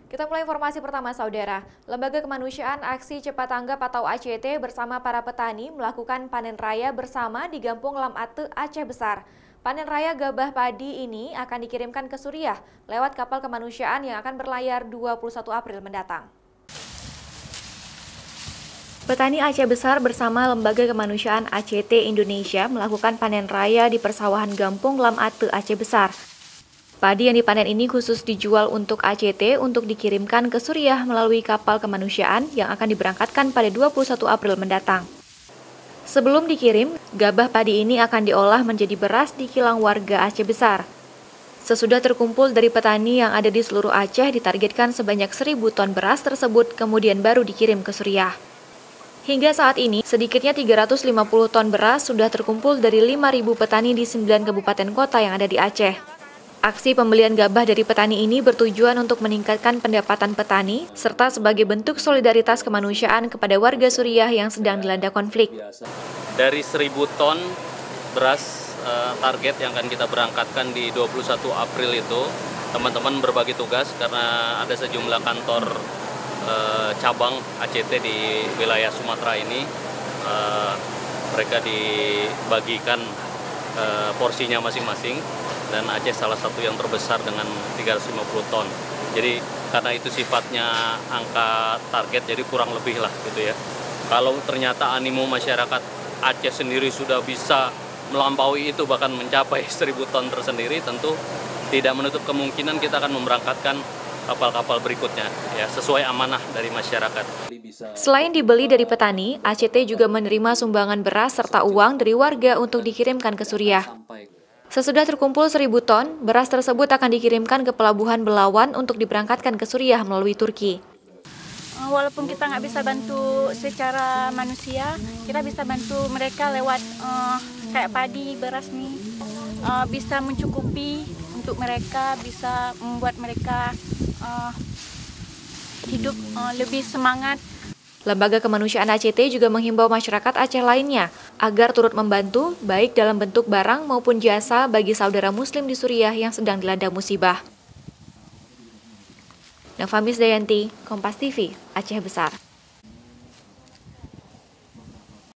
Kita mulai informasi pertama, Saudara. Lembaga Kemanusiaan Aksi Cepat Tanggap atau ACT bersama para petani melakukan panen raya bersama di Gampung Lam Ate, Aceh Besar. Panen raya gabah padi ini akan dikirimkan ke Suriah lewat kapal kemanusiaan yang akan berlayar 21 April mendatang. Petani Aceh Besar bersama Lembaga Kemanusiaan ACT Indonesia melakukan panen raya di persawahan Gampung Lam Ate, Aceh Besar. Padi yang dipanen ini khusus dijual untuk ACT untuk dikirimkan ke Suriah melalui kapal kemanusiaan yang akan diberangkatkan pada 21 April mendatang. Sebelum dikirim, gabah padi ini akan diolah menjadi beras di kilang warga Aceh Besar. Sesudah terkumpul dari petani yang ada di seluruh Aceh ditargetkan sebanyak 1.000 ton beras tersebut kemudian baru dikirim ke Suriah. Hingga saat ini, sedikitnya 350 ton beras sudah terkumpul dari 5.000 petani di 9 kabupaten kota yang ada di Aceh. Aksi pembelian gabah dari petani ini bertujuan untuk meningkatkan pendapatan petani, serta sebagai bentuk solidaritas kemanusiaan kepada warga Suriah yang sedang dilanda konflik. Dari 1.000 ton beras target yang akan kita berangkatkan di 21 April itu, teman-teman berbagi tugas karena ada sejumlah kantor cabang ACT di wilayah Sumatera ini, mereka dibagikan porsinya masing-masing. Dan Aceh salah satu yang terbesar dengan 350 ton. Jadi karena itu sifatnya angka target, jadi kurang lebih lah gitu ya. Kalau ternyata animo masyarakat Aceh sendiri sudah bisa melampaui itu, bahkan mencapai 1.000 ton tersendiri, tentu tidak menutup kemungkinan kita akan memberangkatkan kapal-kapal berikutnya ya, sesuai amanah dari masyarakat. Selain dibeli dari petani, ACT juga menerima sumbangan beras serta uang dari warga untuk dikirimkan ke Suriah. Sesudah terkumpul 1.000 ton, beras tersebut akan dikirimkan ke Pelabuhan Belawan untuk diberangkatkan ke Suriah melalui Turki. Walaupun kita nggak bisa bantu secara manusia, kita bisa bantu mereka lewat kayak padi, beras nih, bisa mencukupi untuk mereka, bisa membuat mereka hidup lebih semangat. Lembaga Kemanusiaan ACT juga menghimbau masyarakat Aceh lainnya agar turut membantu baik dalam bentuk barang maupun jasa bagi saudara muslim di Suriah yang sedang dilanda musibah. Nova Misdayanti, Kompas TV, Aceh Besar.